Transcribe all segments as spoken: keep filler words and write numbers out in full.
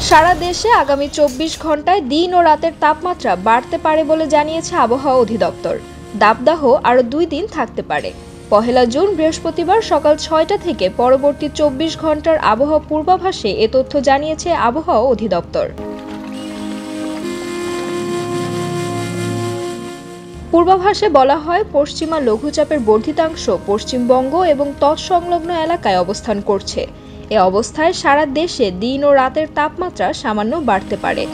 সারা দেশে আগামী চব্বিশ ঘন্টায় দিন ও রাতের তাপমাত্রা বাড়তে পারে বলে জানিয়েছে আবহাওয়া অধিদপ্তর। দাবদাহ আরও দুই দিন থাকতে পারে। পহেলা জুন বৃহস্পতিবার সকাল ছয়টা থেকে পরবর্তী চব্বিশ ঘন্টার আবহাওয়া পূর্বাভাসে এ তথ্য জানিয়েছে আবহাওয়া অধিদপ্তর। পূর্বাভাসে বলা হয়, পশ্চিমা লঘুচাপের বর্ধিতাংশ পশ্চিমবঙ্গ এবং তৎসংলগ্ন এলাকায় অবস্থান করছে। এ অবস্থায় সারা দেশে দিন ও রাতের তাপমাত্রা সামান্য বাড়তে পারে।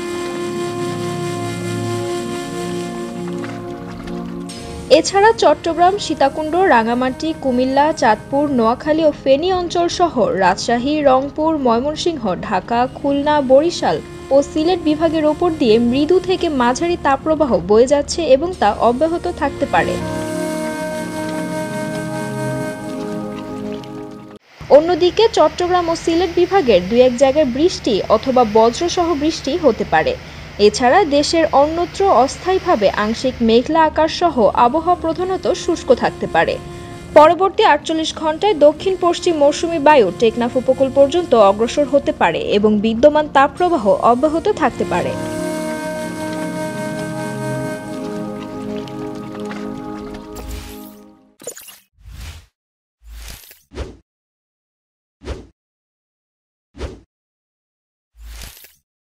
এছাড়া চট্টগ্রাম, সীতাকুণ্ড, রাঙামাটি, কুমিল্লা, চাঁদপুর, নোয়াখালী ও ফেনী অঞ্চল সহ রাজশাহী, রংপুর, ময়মনসিংহ, ঢাকা, খুলনা, বরিশাল ও সিলেট বিভাগের ওপর দিয়ে মৃদু থেকে মাঝারি তাপপ্রবাহ বয়ে যাচ্ছে এবং তা অব্যাহত থাকতে পারে। অন্যদিকে চট্টগ্রাম ও সিলেট বিভাগের দুই এক জায়গায় বৃষ্টি অথবা বজ্রসহ বৃষ্টি হতে পারে। এছাড়া দেশের অন্যত্র অস্থায়ীভাবে আংশিক মেঘলা আকাশ সহ আবহাওয়া প্রধানত শুষ্ক থাকতে পারে। পরবর্তী আটচল্লিশ ঘন্টায় দক্ষিণ পশ্চিম মৌসুমী বায়ু টেকনাফ উপকূল পর্যন্ত অগ্রসর হতে পারে এবং বিদ্যমান তাপপ্রবাহ অব্যাহত থাকতে পারে।